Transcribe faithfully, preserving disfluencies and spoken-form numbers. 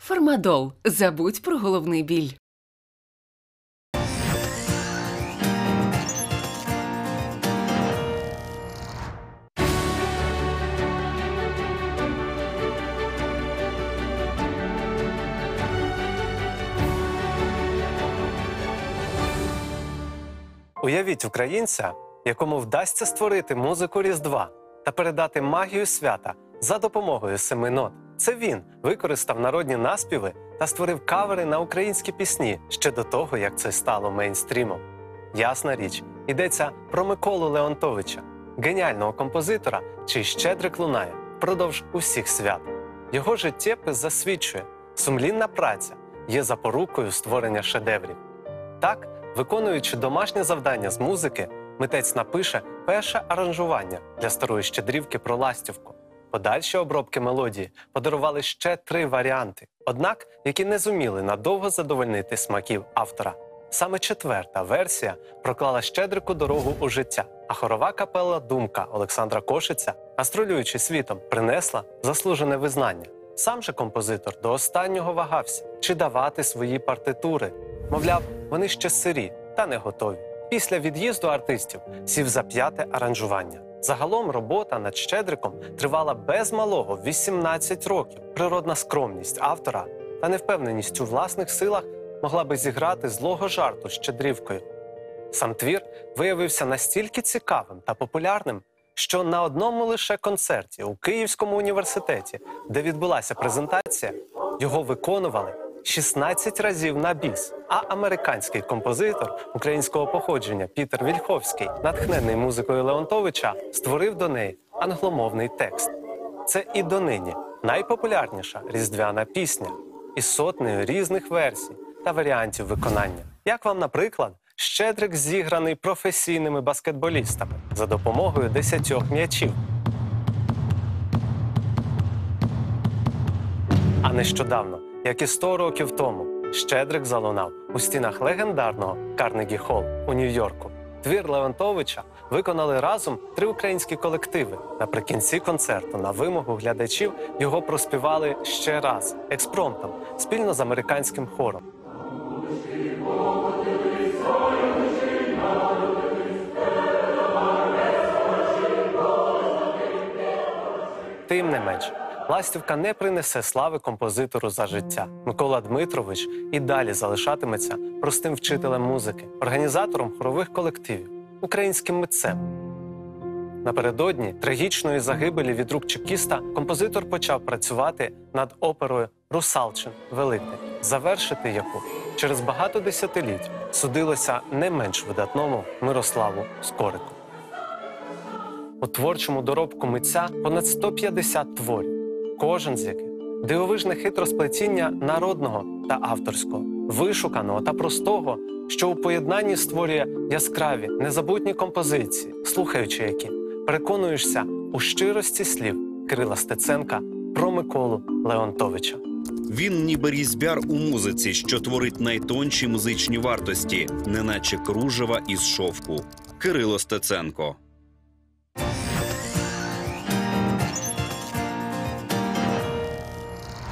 Фармадол. Забудь про головний біль. Уявіть українця, якому вдасться створити музику Різдва та передати магію свята за допомогою семи нот. Це він використав народні наспіви та створив кавери на українські пісні ще до того, як це стало мейнстрімом. Ясна річ, йдеться про Миколу Леонтовича, геніального композитора, чий «Щедрик» лунає впродовж усіх свят. Його життєпис засвідчує, сумлінна праця є запорукою створення шедеврів. Так, виконуючи домашнє завдання з музики, митець напише перше аранжування для старої щедрівки про ластівку. Подальші обробки мелодії подарували ще три варіанти, однак, які не зуміли надовго задовольнити смаків автора. Саме четверта версія проклала Щедрику дорогу у життя, а хорова капела «Думка» Олександра Кошиця, гастролюючи світом, принесла заслужене визнання. Сам же композитор до останнього вагався, чи давати свої партитури. Мовляв, вони ще сирі та не готові. Після від'їзду артистів сів за п'яте аранжування. Загалом робота над «Щедриком» тривала без малого вісімнадцять років. Природна скромність автора та невпевненість у власних силах могла би зіграти злого жарту з щедрівкою. Сам твір виявився настільки цікавим та популярним, що на одному лише концерті у Київському університеті, де відбулася презентація, його виконували шістнадцять разів на біс, а американський композитор українського походження Пітер Вільховський, натхнений музикою Леонтовича, створив до неї англомовний текст. Це і донині найпопулярніша різдвяна пісня із сотнею різних версій та варіантів виконання. Як вам, наприклад, «Щедрик» зіграний професійними баскетболістами за допомогою десятьох м'ячів. А нещодавно, як і сто років тому, «Щедрик» залунав у стінах легендарного Карнегі-Холл у Нью-Йорку. Твір Леонтовича виконали разом три українські колективи. Наприкінці концерту на вимогу глядачів його проспівали ще раз, експромтом, спільно з американським хором. Тим не менш, ластівка не принесе слави композитору за життя. Микола Дмитрович і далі залишатиметься простим вчителем музики, організатором хорових колективів, українським митцем. Напередодні трагічної загибелі від рук чекіста композитор почав працювати над оперою «Русалчин Великий», завершити яку через багато десятиліть судилося не менш видатному Мирославу Скорику. У творчому доробку митця понад сто п'ятдесят творів, кожен з яких – дивовижне хитросплетіння народного та авторського, вишуканого та простого, що у поєднанні створює яскраві, незабутні композиції, слухаючи які, переконуєшся у щирості слів Кирила Стеценка про Миколу Леонтовича. Він ніби різьбяр у музиці, що творить найтонші музичні вартості, неначе кружева із шовку. Кирило Стеценко.